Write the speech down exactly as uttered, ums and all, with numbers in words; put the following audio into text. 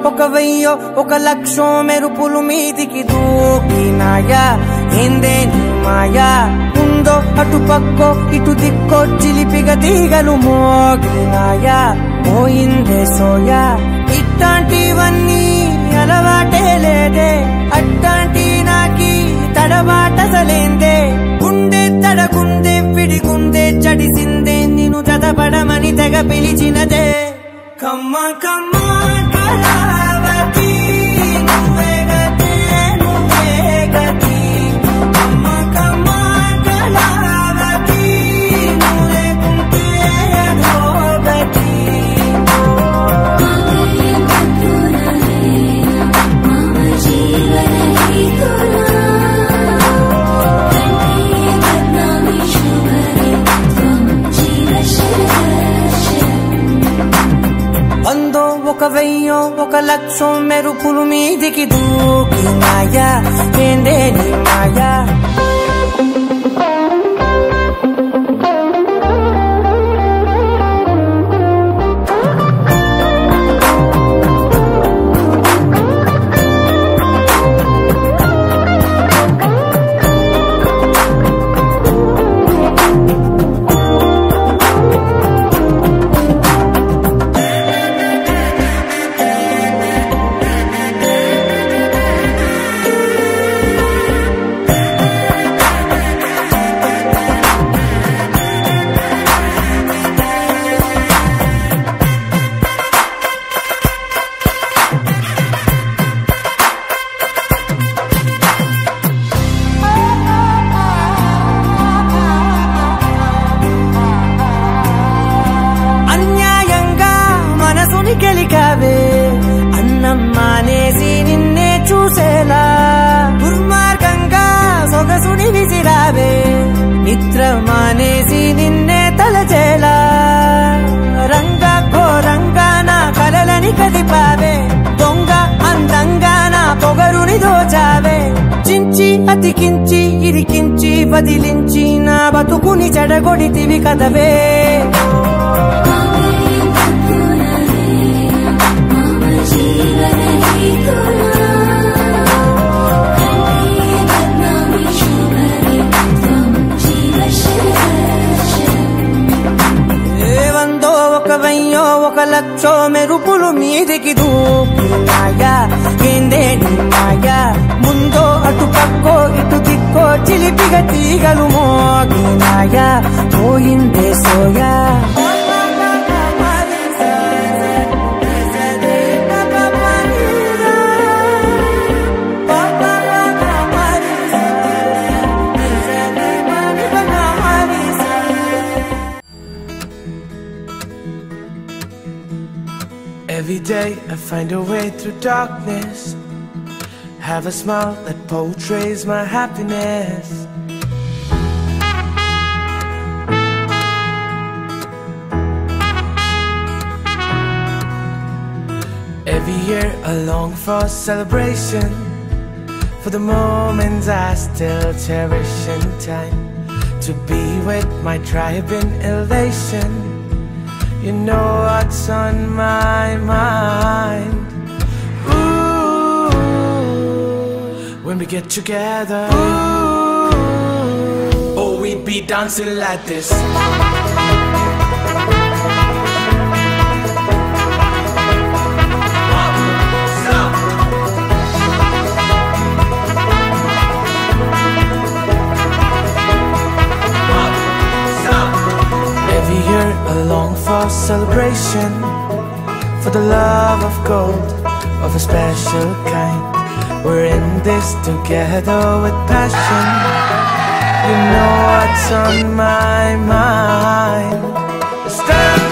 ఒక వెయ్యో ఒక లక్షో మెరుపులు మీదికి దూకినాయా ఏందే నీ మాయా ఉందో అటు పక్కో ఇటు దిక్కో చిలిపిగా తీగలు మోగినాయా పోయిందే సోయా ఇట్లాంటివన్నీ అలవాటే లేదే అట్లాంటి నాకి తడబాటసలేందే గుండె తడగుందే విడిగుందే చడిసిందే నిన్ను చదపడమని తెగ పిలిచినదే కమ్మ కమ్మ కళావతి నువ్వే గతే నువ్వే గతి కమ్మ కమ్మ కళావతి నువ్వు లేకుంటే అధోగతి వందో ఒక వెయ్యో ఒక లక్షో మెరుపులు మీదికి దూకినాయా ఏందే నీ మాయా గెలికావే అన్నం మానేసి నిన్నే చూసేలా దుర్మార్గంగా సొగసుని విసిరావే నిద్ర మానేసి నిన్నే తలచేలా రంగా ఘోరంగా నా కలలని కదిపావే దొంగ అందంగా నా పొగరుని దోచావే చించి అతికించి ఇరికించి వదిలించి నా బతుకుని చెడగొడితివి కదవే వందో ఒక వెయ్యో ఒక లక్షో మెరుపులు మీదికి దూకినాయా ఏందే నీ మాయా ముందో అటు పక్కో ఇటు దిక్కో చిలిపిగా తీగలు మోగినాయా పోయిందే సోయా Every day I find a way through darkness, have a smile that portrays my happiness. Every year I long for celebration, for the moments I still cherish in time, to be with my tribe in elation. You know what's on my mind. Ooh, when we get together, ooh, oh, we'd be dancing like this. Every year I long for celebration, for the love of gold, of a special kind. We're in this together with passion. You know what's on my mind. Stand